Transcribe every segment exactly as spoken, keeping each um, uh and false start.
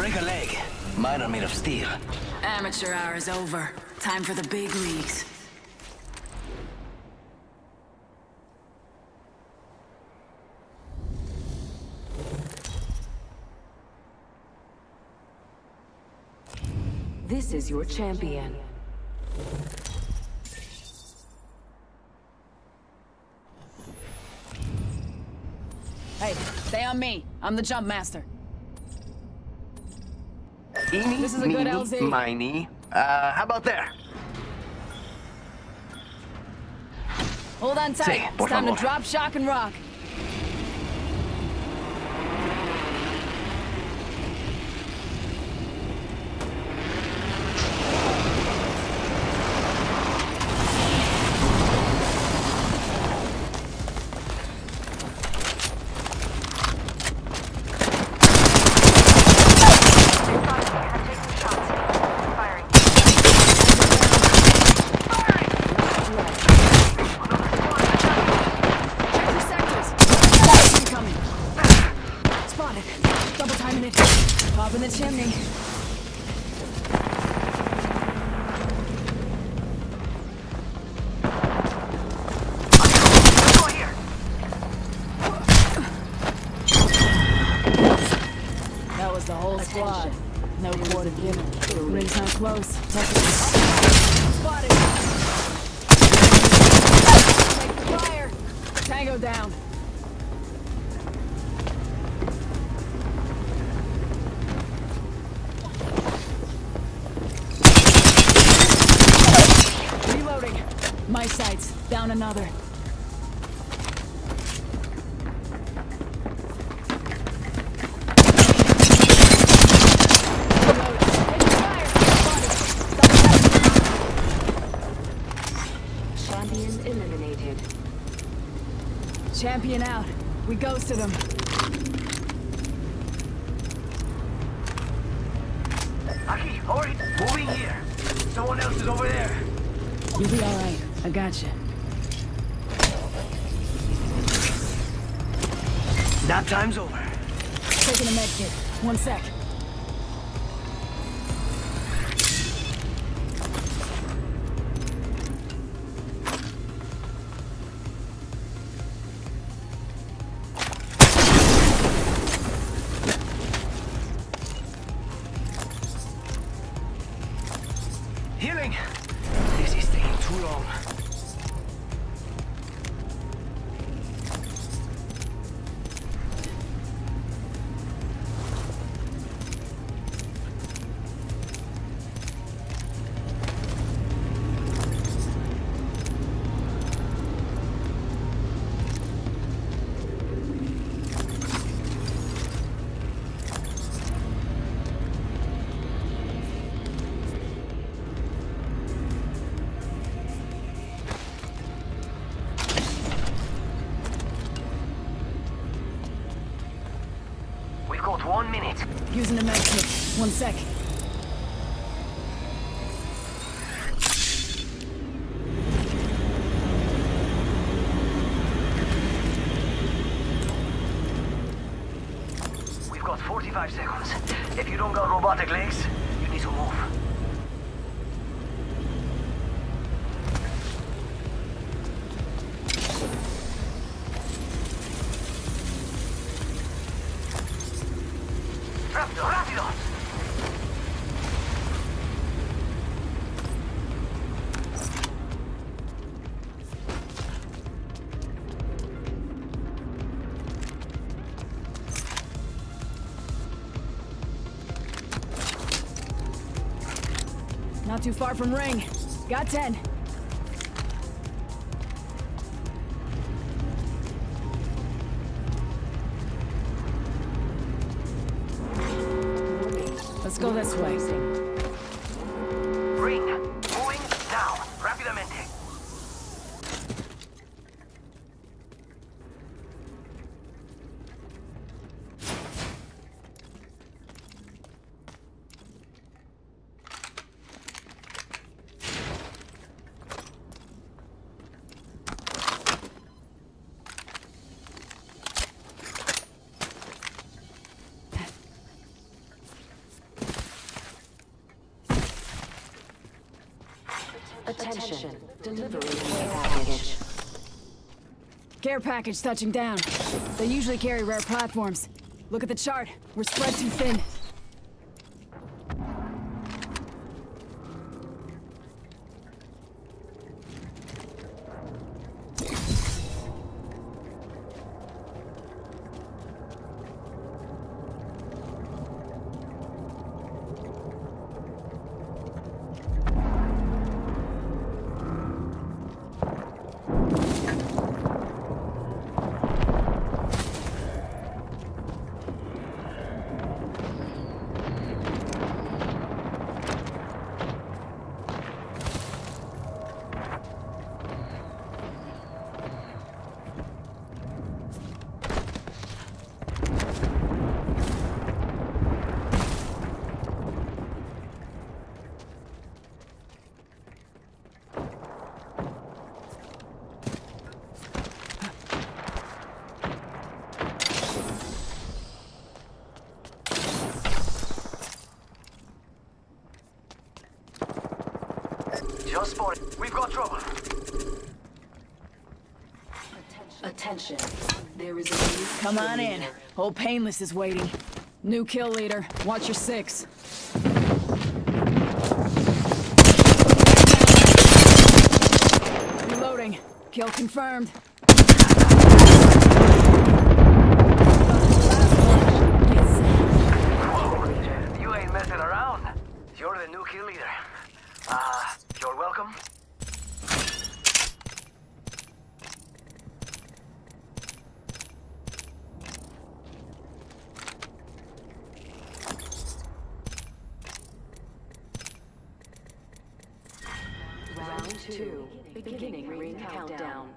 Break a leg. Mine are made of steel. Amateur hour is over. Time for the big leagues. This is your champion. Hey, stay on me. I'm the jump master. Eeny, This is a good meeny, L Z. miny. Uh, how about there? Hold on tight. Sí, por It's time to favor. drop, shock, and rock. Two sectors. Incoming. Spotted. Double timing it. Pop in the chimney. That was the whole squad. No quarter given. Rings not close. Touch it. Spotted. Take the fire. Tango down. Reloading. My sights. Down another. Reload. Taking fire. Spotted. Double tap. Champion eliminated. Champion out. We ghosted him. Aki, hurry! Moving here. Someone else is over there. You'll be alright. I got you. Nap time's over. Taking a med kit. One sec. Healing! This is taking too long. We've got one minute. Using the med kit. One sec. We've got forty-five seconds. If you don't got robotic legs, you need to move. Rápido, rápido! Not too far from ring. Got ten. Let's go this way. Ring. Moving now. Rápidamente. Attention. Delivery care package. Care package touching down. They usually carry rare platforms. Look at the chart. We're spread too thin. Just spotted. We've got trouble. Attention. There is a new Come kill on in. leader. Old Painless is waiting. New kill leader. Watch your six. Reloading. Kill confirmed. Whoa, you ain't messing around. You're the new kill leader. Uh, you're welcome. Round two. Beginning ring countdown.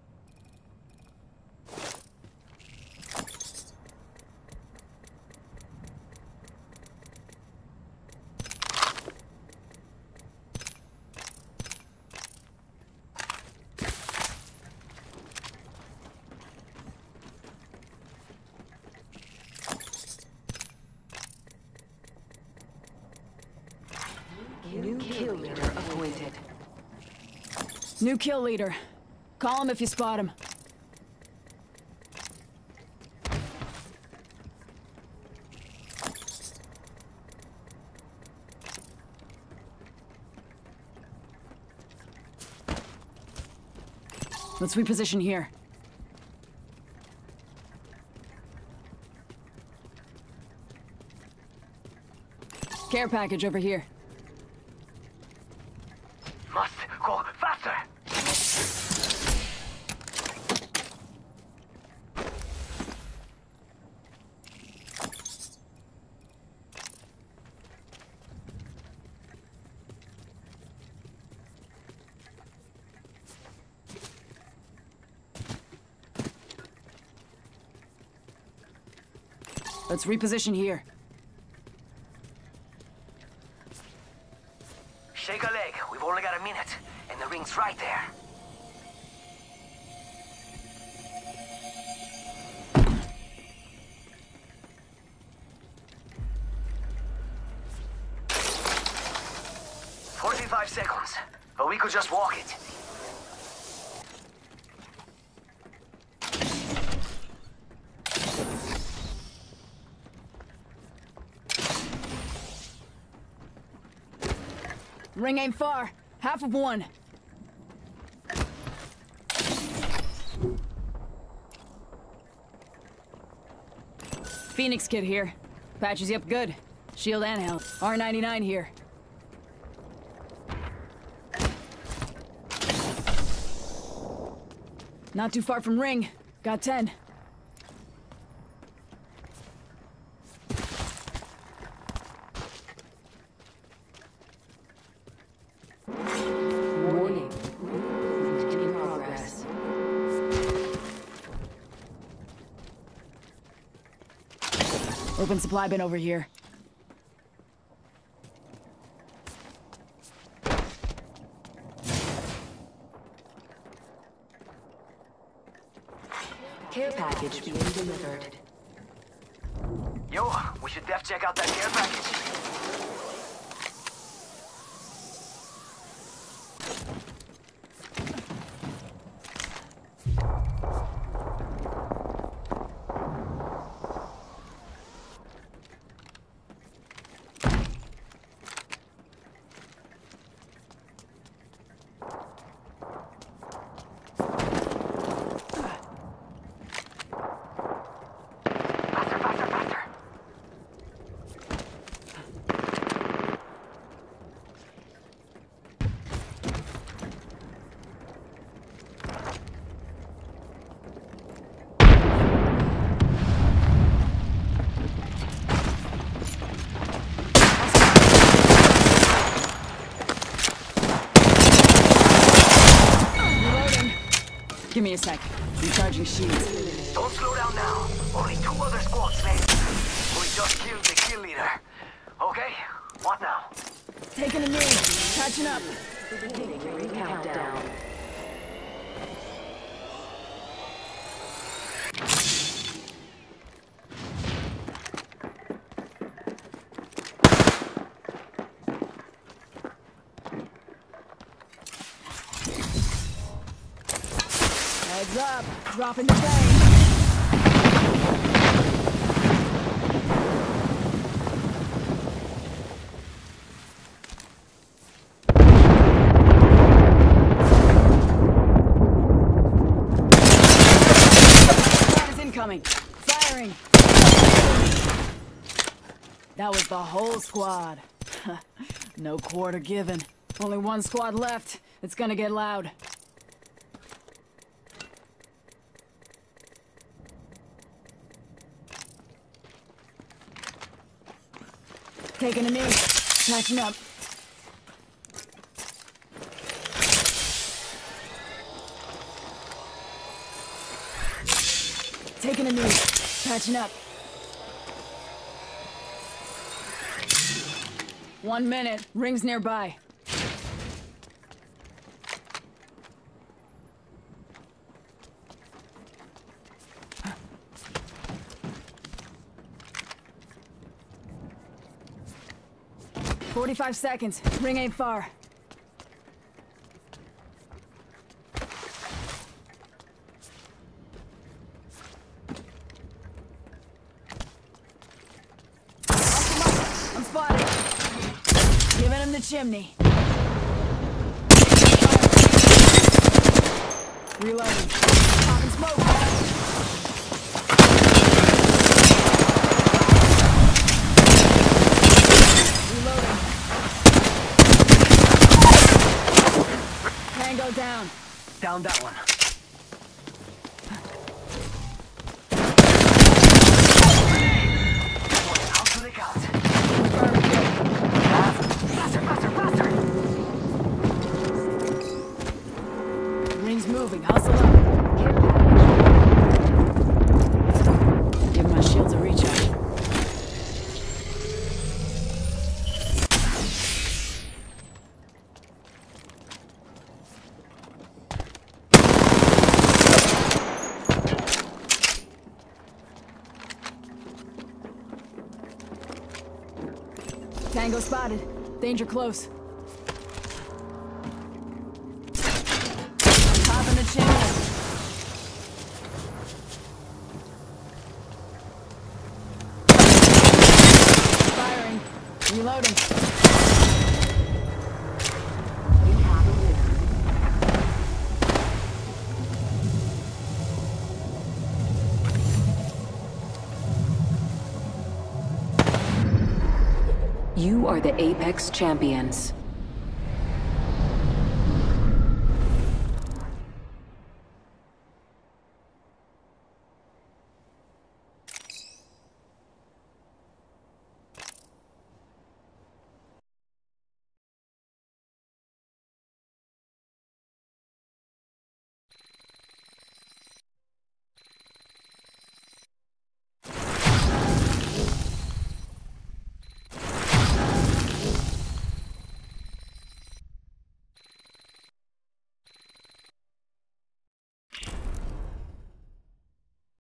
New kill leader appointed. New kill leader. Call him if you spot him. Let's reposition here. Care package over here. Must go faster. Let's reposition here. Shake a leg. We've only got a minute, and the ring's right there. Forty-five seconds, but we could just walk it. Ring ain't far. Half of one. Phoenix kit here. Patches you up good. Shield and health. R ninety-nine here. Not too far from ring. Got ten. Warning. Movement in progress. Open supply bin over here. Care package being delivered. Yo, we should def check out that care package. Give me a sec. Recharging shields. Don't slow down now. Only two other squads left. We just killed the kill leader. Okay, what now? Taking a knee. Catching up. Victory countdown. Heads up. Dropping the thing. Incoming. Firing. That was the whole squad. No quarter given. Only one squad left. It's gonna get loud. Taking a knee. Catching up. Taking a knee. Catching up. One minute. Rings nearby. Forty-five seconds. Ring ain't far. I'm spotted. Giving him the chimney. Reloading. Popping smoke. Tango down. Down that one. Out to the count. Faster, faster, faster! Ring's moving. Hustle up. Give my shields a recharge. Tango spotted. Danger close. Popping the chimney. Firing. Reloading. You have a winner. You are the Apex Champions.